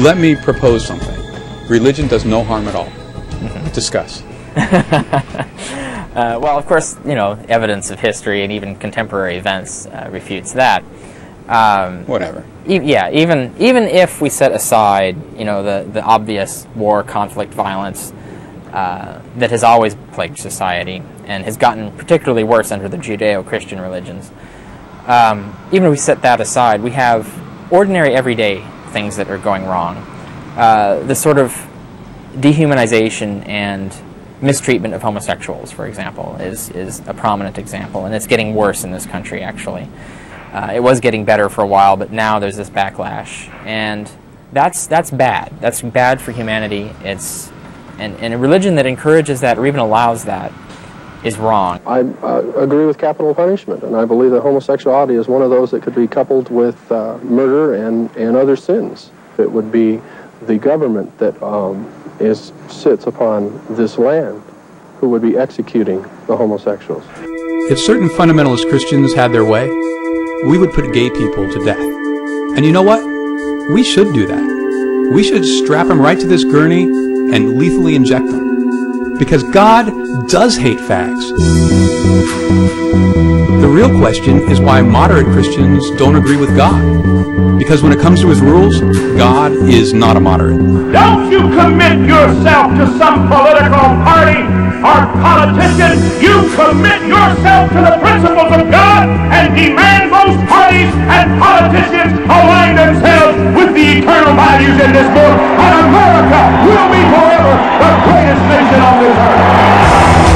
Let me propose something. Religion does no harm at all. Discuss. Well, of course, you know, evidence of history and even contemporary events refutes that. Whatever. Yeah, even if we set aside, you know, the obvious war, conflict, violence that has always plagued society and has gotten particularly worse under the Judeo-Christian religions, even if we set that aside, we have ordinary, everyday things that are going wrong. The sort of dehumanization and mistreatment of homosexuals, for example, is a prominent example, and it's getting worse in this country, actually. It was getting better for a while, but now there's this backlash, and that's bad. That's bad for humanity. And a religion that encourages that or even allows that is wrong. I agree with capital punishment, and I believe that homosexuality is one of those that could be coupled with murder and other sins. It would be the government that sits upon this land who would be executing the homosexuals. If certain fundamentalist Christians had their way, we would put gay people to death. And you know what? We should do that. We should strap them right to this gurney and lethally inject them. Because God does hate fags. The real question is why moderate Christians don't agree with God. Because when it comes to His rules, God is not a moderate. Don't you commit yourself to some political party or politician. You commit yourself to the principles of God and demand those parties and politicians align themselves with the eternal values in this book. And America will be forever the greatest nation on this earth.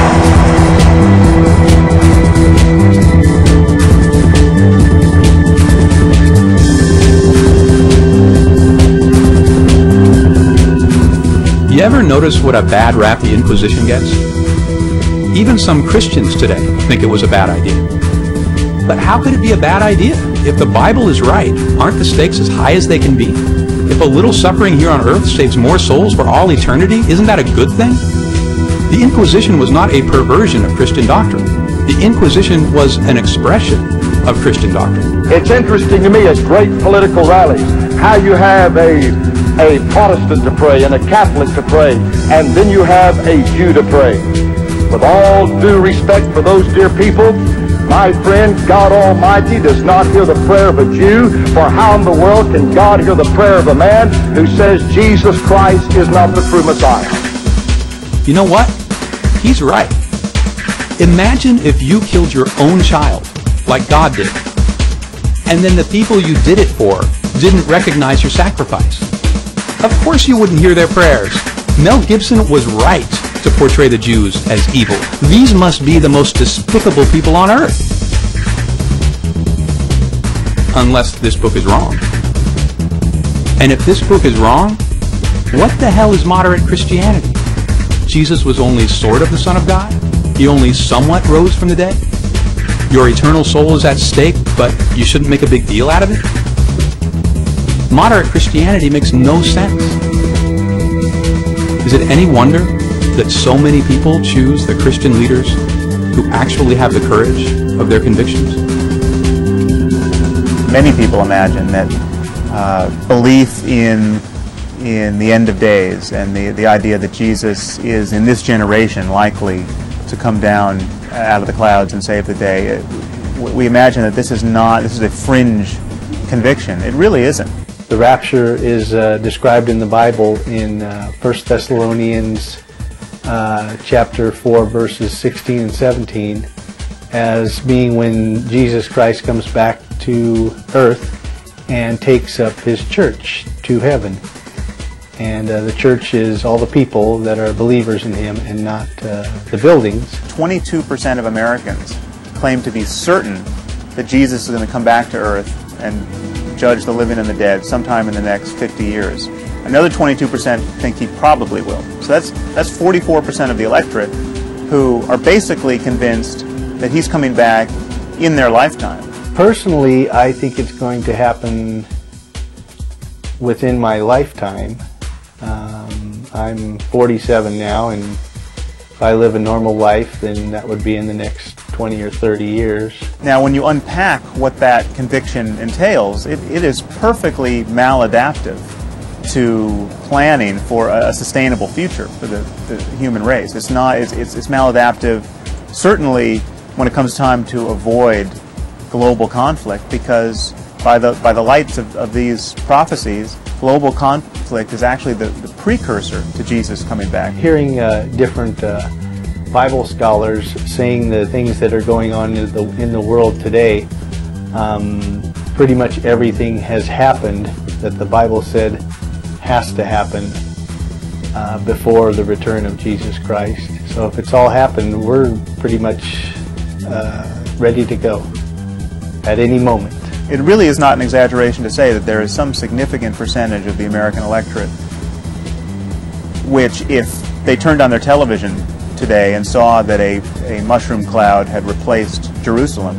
You ever notice what a bad rap the Inquisition gets? Even some Christians today think it was a bad idea. But how could it be a bad idea? If the Bible is right, aren't the stakes as high as they can be? If a little suffering here on earth saves more souls for all eternity, isn't that a good thing? The Inquisition was not a perversion of Christian doctrine. The Inquisition was an expression of Christian doctrine. It's interesting to me as great political rallies, how you have a Protestant to pray and a Catholic to pray, and then you have a Jew to pray. With all due respect for those dear people, my friend, God Almighty does not hear the prayer of a Jew, for how in the world can God hear the prayer of a man who says Jesus Christ is not the true Messiah? You know what? He's right. Imagine if you killed your own child, like God did, and then the people you did it for didn't recognize your sacrifice. Of course you wouldn't hear their prayers. Mel Gibson was right to portray the Jews as evil. These must be the most despicable people on earth. Unless this book is wrong. And if this book is wrong, what the hell is moderate Christianity? Jesus was only sort of the Son of God? He only somewhat rose from the dead? Your eternal soul is at stake, but you shouldn't make a big deal out of it? Moderate Christianity makes no sense. Is it any wonder that so many people choose the Christian leaders who actually have the courage of their convictions? Many people imagine that belief in the end of days and the idea that Jesus is in this generation likely to come down out of the clouds and save the day, we imagine that this is a fringe conviction. It really isn't. The rapture is described in the Bible in 1 Thessalonians chapter 4 verses 16 and 17 as being when Jesus Christ comes back to earth and takes up His church to heaven. And the church is all the people that are believers in Him and not the buildings. 22% of Americans claim to be certain that Jesus is going to come back to earth and judge the living and the dead sometime in the next 50 years. Another 22% think He probably will. So that's 44% of the electorate who are basically convinced that He's coming back in their lifetime. Personally, I think it's going to happen within my lifetime. I'm 47 now, and if I live a normal life, then that would be in the next 20 or 30 years. Now, when you unpack what that conviction entails, it is perfectly maladaptive to planning for a sustainable future for the human race. It's not. It's maladaptive, certainly when it comes time to avoid global conflict, because by the lights of these prophecies, global conflict is actually the precursor to Jesus coming back. Hearing different Bible scholars saying the things that are going on in the world today, pretty much everything has happened that the Bible said has to happen before the return of Jesus Christ. So if it's all happened, we're pretty much ready to go at any moment. It really is not an exaggeration to say that there is some significant percentage of the American electorate which, if they turned on their television today and saw that a mushroom cloud had replaced Jerusalem,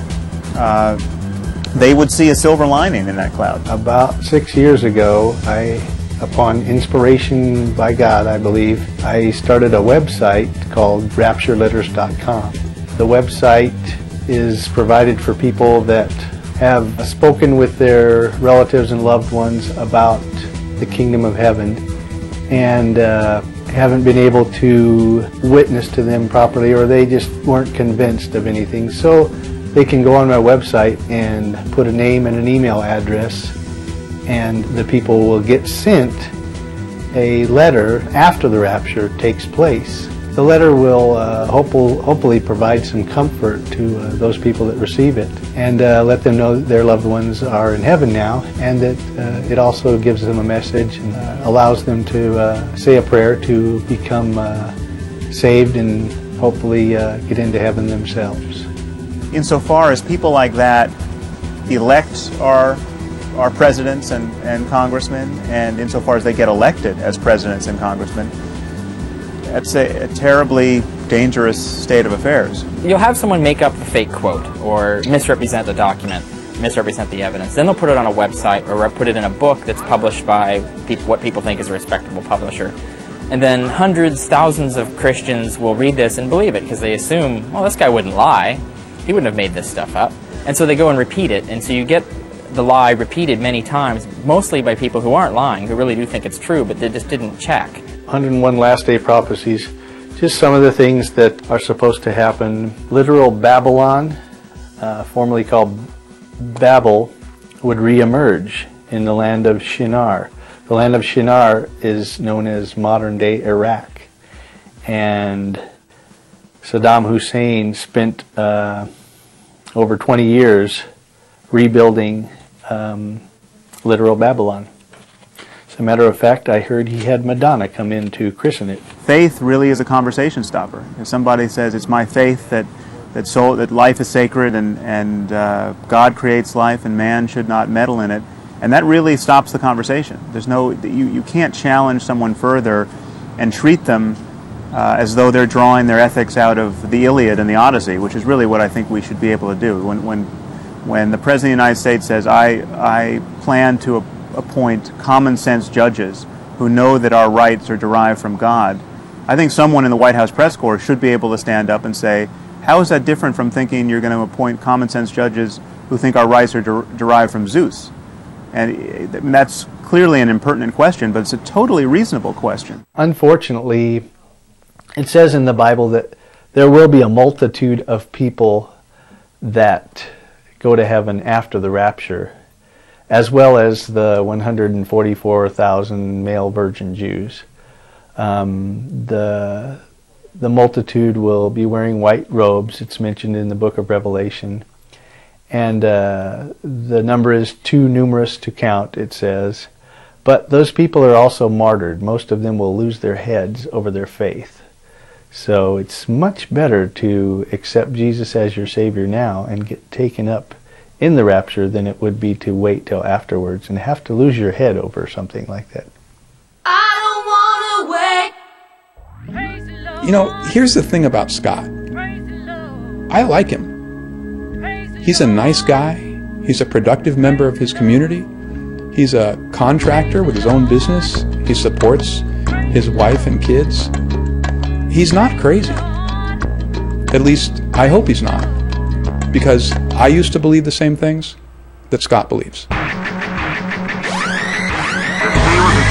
they would see a silver lining in that cloud. About 6 years ago, upon inspiration by God, I believe, I started a website called raptureletters.com. The website is provided for people that have spoken with their relatives and loved ones about the kingdom of heaven and haven't been able to witness to them properly, or they just weren't convinced of anything. So they can go on my website and put a name and an email address, and the people will get sent a letter after the rapture takes place. The letter will hopefully provide some comfort to those people that receive it, and let them know that their loved ones are in heaven now, and that it also gives them a message and allows them to say a prayer to become saved and hopefully get into heaven themselves. Insofar as people like that elect our presidents and congressmen, and insofar as they get elected as presidents and congressmen, that's a terribly dangerous state of affairs. You'll have someone make up a fake quote or misrepresent the document, misrepresent the evidence. Then they'll put it on a website or put it in a book that's published by what people think is a respectable publisher. And then hundreds, thousands of Christians will read this and believe it because they assume, well, this guy wouldn't lie. He wouldn't have made this stuff up. And so they go and repeat it. And so you get the lie repeated many times, mostly by people who aren't lying, who really do think it's true, but they just didn't check. 101 Last Day Prophecies, just some of the things that are supposed to happen. Literal Babylon, formerly called Babel, would re-emerge in the land of Shinar. The land of Shinar is known as modern-day Iraq, and Saddam Hussein spent over 20 years rebuilding literal Babylon. As a matter of fact, I heard he had Madonna come in to christen it. Faith really is a conversation stopper. If somebody says, it's my faith that life is sacred and God creates life and man should not meddle in it, and that really stops the conversation. There's no, you can't challenge someone further and treat them as though they're drawing their ethics out of the Iliad and the Odyssey, which is really what I think we should be able to do. When the President of the United States says, I plan to appoint common sense judges who know that our rights are derived from God, I think someone in the White House press corps should be able to stand up and say, how is that different from thinking you're going to appoint common sense judges who think our rights are derived from Zeus? And that's clearly an impertinent question, but it's a totally reasonable question. Unfortunately, it says in the Bible that there will be a multitude of people that go to heaven after the rapture, as well as the 144,000 male virgin Jews. The multitude will be wearing white robes. It's mentioned in the book of Revelation. And the number is too numerous to count, it says. But those people are also martyred. Most of them will lose their heads over their faith. So it's much better to accept Jesus as your Savior now and get taken up in the rapture than it would be to wait till afterwards and have to lose your head over something like that. I don't wanna wait. You know, here's the thing about Scott. I like him. He's a nice guy. He's a productive member of his community. He's a contractor with his own business. He supports his wife and kids. He's not crazy. At least, I hope he's not. Because I used to believe the same things that Scott believes.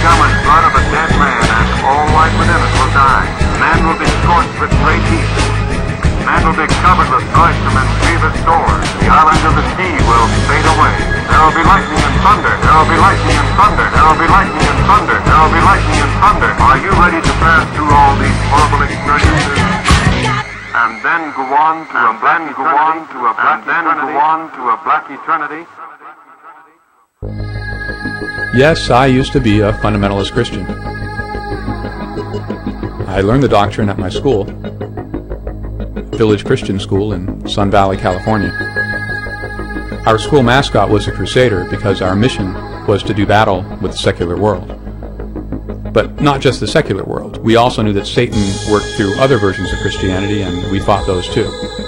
life within us will die. Man will be scorched with great heat. Man will be covered with noisome and grievous sores. The islands of the sea will fade away. There will be lightning and thunder. There will be lightning and thunder. There will be lightning and thunder. There will be lightning and thunder. Are you ready to pass through all these horrible experiences? And then go on to a black eternity. Yes, I used to be a fundamentalist Christian. I learned the doctrine at my school, Village Christian School in Sun Valley, California. Our school mascot was a crusader because our mission was to do battle with the secular world. But not just the secular world. We also knew that Satan worked through other versions of Christianity, and we fought those too.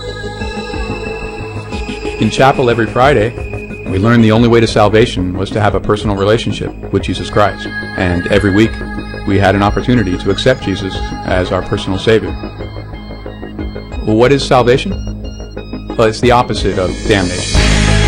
In chapel every Friday, we learned the only way to salvation was to have a personal relationship with Jesus Christ. And every week, we had an opportunity to accept Jesus as our personal Savior. What is salvation? Well, it's the opposite of damnation.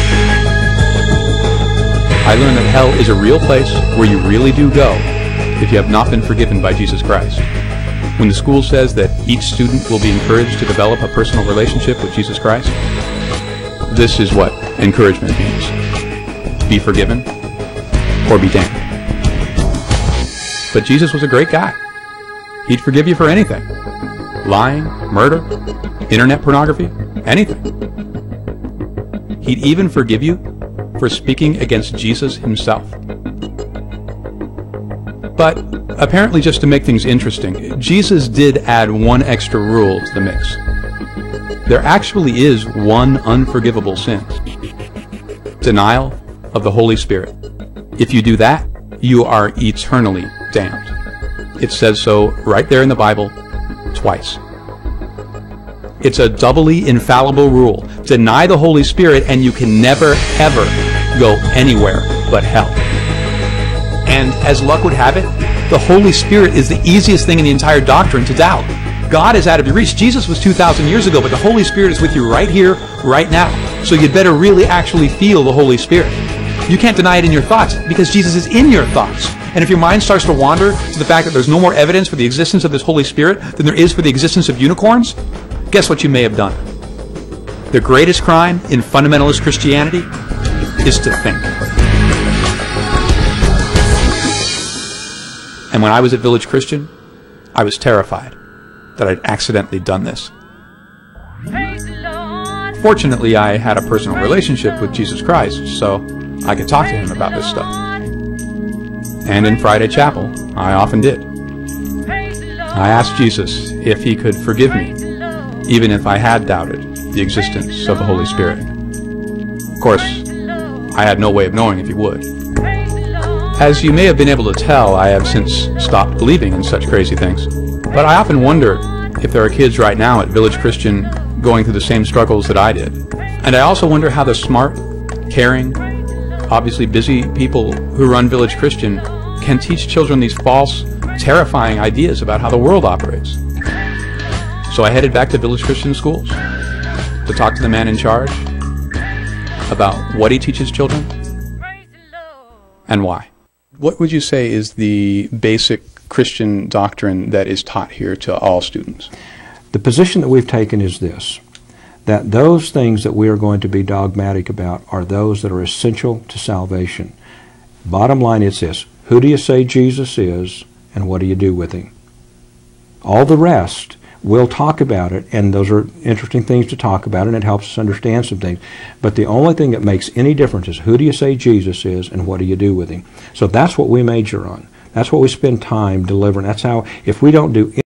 I learned that hell is a real place where you really do go if you have not been forgiven by Jesus Christ. When the school says that each student will be encouraged to develop a personal relationship with Jesus Christ, this is what encouragement means. Be forgiven or be damned. But Jesus was a great guy. He'd forgive you for anything. Lying, murder, internet pornography, anything. He'd even forgive you for speaking against Jesus himself. But apparently, just to make things interesting, Jesus did add one extra rule to the mix. There actually is one unforgivable sin: denial of the Holy Spirit. If you do that, you are eternally damned. It says so right there in the Bible, twice. It's a doubly infallible rule. Deny the Holy Spirit and you can never, ever go anywhere but hell. And as luck would have it, the Holy Spirit is the easiest thing in the entire doctrine to doubt. God is out of your reach. Jesus was 2,000 years ago, but the Holy Spirit is with you right here, right now. So you'd better really actually feel the Holy Spirit. You can't deny it in your thoughts because Jesus is in your thoughts. And if your mind starts to wander to the fact that there's no more evidence for the existence of this Holy Spirit than there is for the existence of unicorns, guess what you may have done? The greatest crime in fundamentalist Christianity is to think. And when I was at Village Christian, I was terrified that I'd accidentally done this. Fortunately, I had a personal relationship with Jesus Christ, so I could talk to him about this stuff. And in Friday Chapel, I often did. I asked Jesus if he could forgive me, even if I had doubted the existence of the Holy Spirit. Of course, I had no way of knowing if he would. As you may have been able to tell, I have since stopped believing in such crazy things. But I often wonder if there are kids right now at Village Christian going through the same struggles that I did. And I also wonder how the smart, caring, obviously busy people who run Village Christian can teach children these false, terrifying ideas about how the world operates. So I headed back to Village Christian Schools to talk to the man in charge about what he teaches children and why. What would you say is the basic Christian doctrine that is taught here to all students? The position that we've taken is this, that those things that we are going to be dogmatic about are those that are essential to salvation. Bottom line is this: who do you say Jesus is, and what do you do with him? All the rest, we'll talk about it, and those are interesting things to talk about, and it helps us understand some things. But the only thing that makes any difference is who do you say Jesus is, and what do you do with him? So that's what we major on. That's what we spend time delivering. That's how, if we don't do